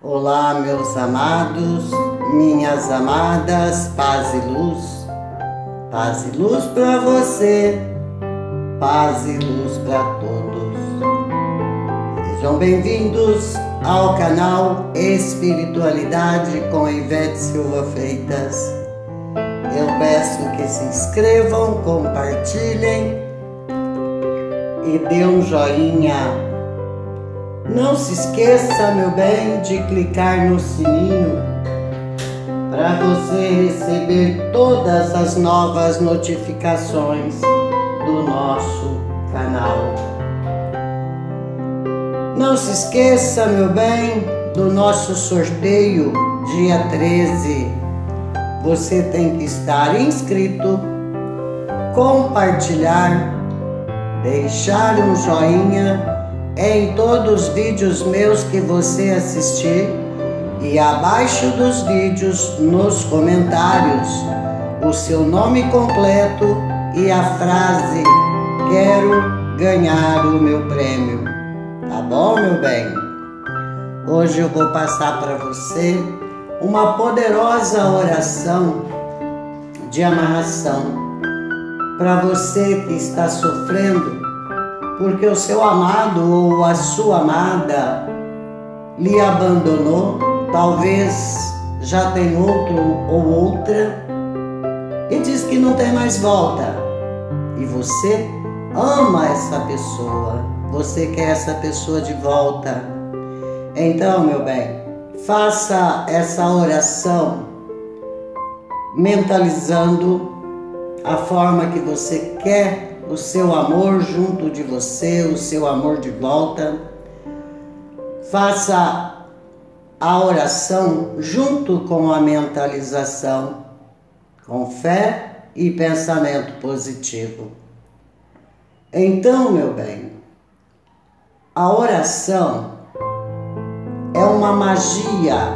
Olá, meus amados, minhas amadas, paz e luz. Paz e luz para você, paz e luz para todos. Sejam bem-vindos ao canal Espiritualidade com Ivete Silva Freitas. Eu peço que se inscrevam, compartilhem e dê um joinha. Não se esqueça, meu bem, de clicar no sininho para você receber todas as novas notificações do nosso canal. Não se esqueça, meu bem, do nosso sorteio dia 13. Você tem que estar inscrito, compartilhar, deixar um joinha em todos os vídeos meus que você assistir e abaixo dos vídeos, nos comentários, o seu nome completo e a frase "Quero ganhar o meu prêmio". Tá bom, meu bem? Hoje eu vou passar para você uma poderosa oração de amarração para você que está sofrendo porque o seu amado ou a sua amada lhe abandonou, talvez já tem outro ou outra, e diz que não tem mais volta. E você ama essa pessoa, você quer essa pessoa de volta. Então, meu bem, faça essa oração mentalizando a forma que você quer o seu amor junto de você, o seu amor de volta. Faça a oração junto com a mentalização, com fé e pensamento positivo. Então, meu bem, a oração é uma magia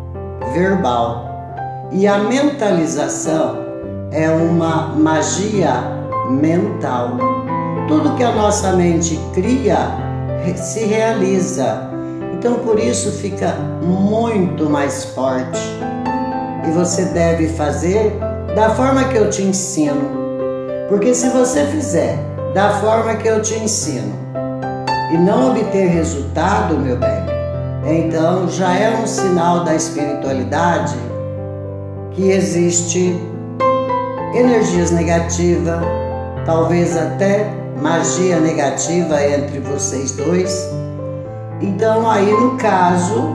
verbal e a mentalização é uma magia mental. Tudo que a nossa mente cria se realiza. Então por isso fica muito mais forte. E você deve fazer da forma que eu te ensino. Porque se você fizer da forma que eu te ensino e não obter resultado, meu bem, então já é um sinal da espiritualidade que existe energias negativas, talvez até magia negativa entre vocês dois. Então aí no caso,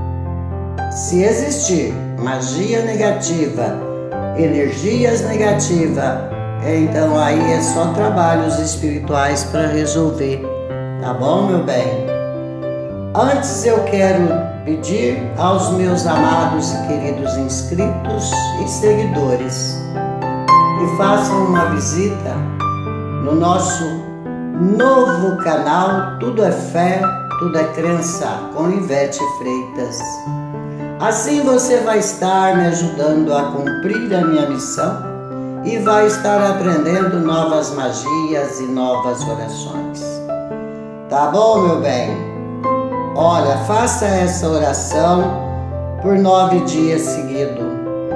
se existir magia negativa, energias negativas, então aí é só trabalhos espirituais para resolver, tá bom, meu bem? Antes eu quero pedir aos meus amados e queridos inscritos e seguidores que façam uma visita no nosso novo canal Tudo é Fé, Tudo é Crença, com Ivete Freitas. Assim você vai estar me ajudando a cumprir a minha missão e vai estar aprendendo novas magias e novas orações. Tá bom, meu bem? Olha, faça essa oração por 9 dias seguidos.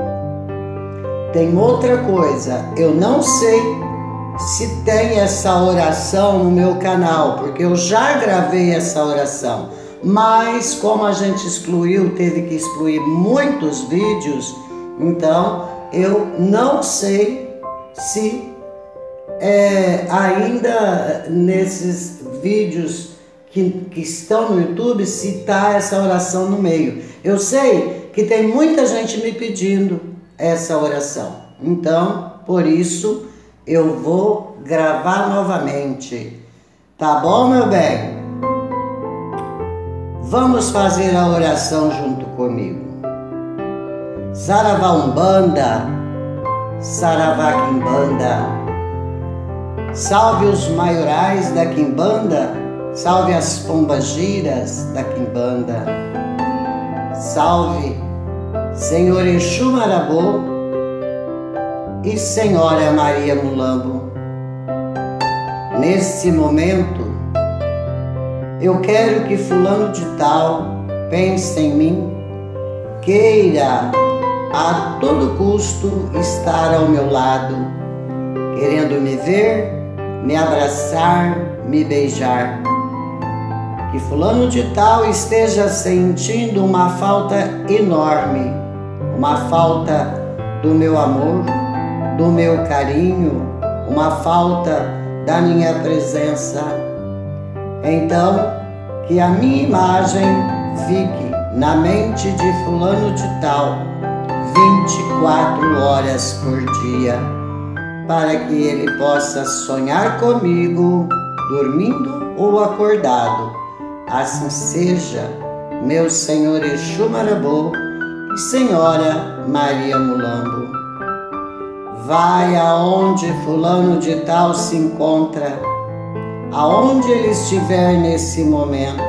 Tem outra coisa, eu não sei se tem essa oração no meu canal, porque eu já gravei essa oração, mas como a gente excluiu, teve que excluir muitos vídeos, então eu não sei se ainda nesses vídeos que estão no YouTube, se está essa oração no meio. Eu sei que tem muita gente me pedindo essa oração, então por isso eu vou gravar novamente, tá bom, meu bem? Vamos fazer a oração junto comigo. Saravá Umbanda, Saravá Quimbanda, salve os maiorais da Quimbanda, salve as pombagiras da Quimbanda, salve Senhor Exu Marabô e Senhora Maria Mulambo. Nesse momento, eu quero que fulano de tal pense em mim, queira a todo custo estar ao meu lado, querendo me ver, me abraçar, me beijar. Que fulano de tal esteja sentindo uma falta enorme, uma falta do meu amor, do meu carinho, uma falta da minha presença. Então, que a minha imagem fique na mente de fulano de tal 24 horas por dia, para que ele possa sonhar comigo, dormindo ou acordado. Assim seja, meu Senhor Exu Marabô e Senhora Maria Mulambo. Vai aonde fulano de tal se encontra, aonde ele estiver nesse momento.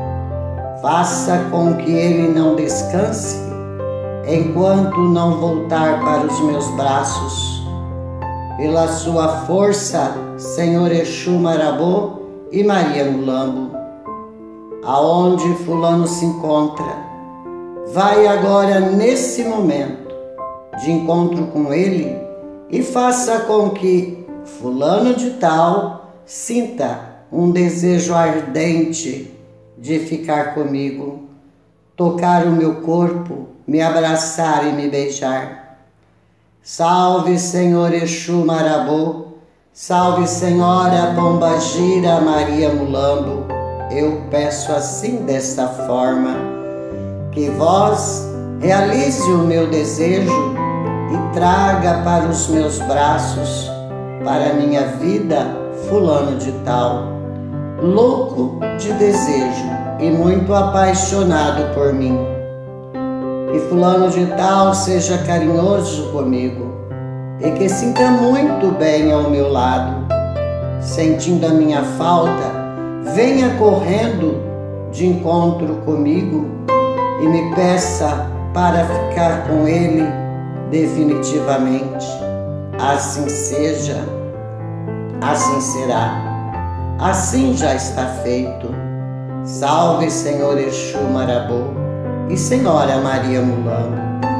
Faça com que ele não descanse enquanto não voltar para os meus braços. Pela sua força, Senhor Exu Marabô e Maria Mulambo, aonde fulano se encontra, vai agora nesse momento de encontro com ele e faça com que fulano de tal sinta um desejo ardente de ficar comigo, tocar o meu corpo, me abraçar e me beijar. Salve, Senhor Exu Marabô, salve, Senhora Pombagira Maria Mulambo. Eu peço assim, desta forma, que vós realize o meu desejo e traga para os meus braços, para a minha vida, fulano de tal, louco de desejo e muito apaixonado por mim. Que fulano de tal seja carinhoso comigo e que sinta muito bem ao meu lado, sentindo a minha falta, venha correndo de encontro comigo e me peça para ficar com ele definitivamente. Assim seja, assim será, assim já está feito. Salve, Senhor Exu Marabô e Senhora Maria Mulambo.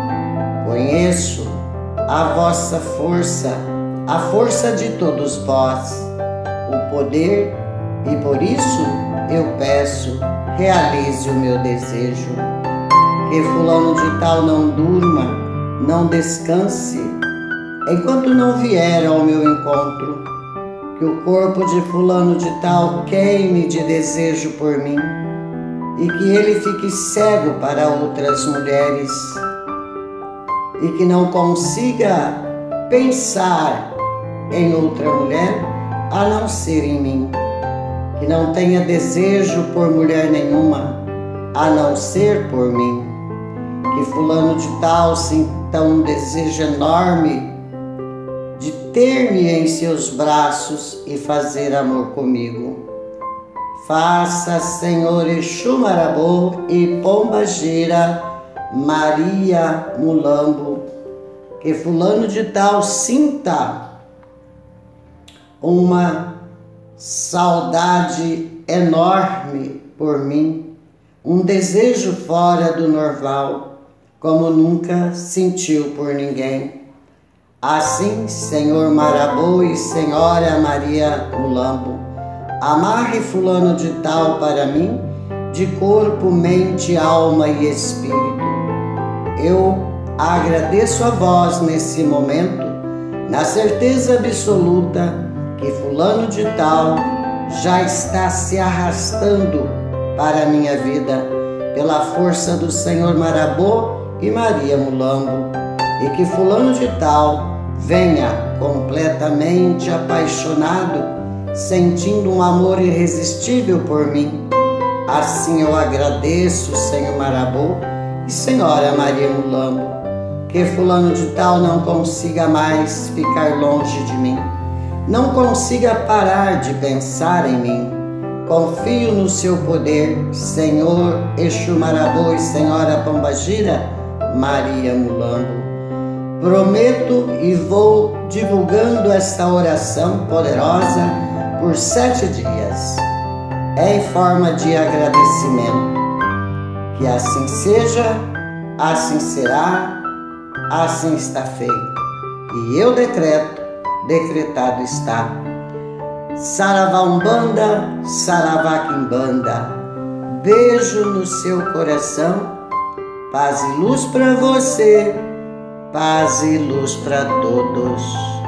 Conheço a vossa força, a força de todos vós, o poder, e por isso eu peço, realize o meu desejo. Que fulano de tal não durma, não descanse, enquanto não vier ao meu encontro. Que o corpo de fulano de tal queime de desejo por mim e que ele fique cego para outras mulheres e que não consiga pensar em outra mulher a não ser em mim. Que não tenha desejo por mulher nenhuma a não ser por mim. Que fulano de tal sinta um desejo enorme de ter-me em seus braços e fazer amor comigo. Faça, Senhor Exu Marabô e Pombagira Maria Mulambo, que fulano de tal sinta uma saudade enorme por mim, um desejo fora do normal, como nunca sentiu por ninguém. Assim, Senhor Marabô e Senhora Maria Mulambo, amarre fulano de tal para mim, de corpo, mente, alma e espírito. Eu agradeço a vós nesse momento, na certeza absoluta que fulano de tal já está se arrastando para a minha vida, pela força do Senhor Marabô e Maria Mulambo, e que fulano de tal venha completamente apaixonado, sentindo um amor irresistível por mim. Assim eu agradeço, Senhor Marabô e Senhora Maria Mulambo, que fulano de tal não consiga mais ficar longe de mim, não consiga parar de pensar em mim. Confio no seu poder, Senhor Exu Marabô e Senhora Pombagira Maria Mulambo. Prometo e vou divulgando esta oração poderosa por 7 dias, em forma de agradecimento. Que assim seja, assim será, assim está feito. E eu decreto, decretado está. Saravá Umbanda, Saravá Quimbanda. Beijo no seu coração. Paz e luz para você, paz e luz para todos.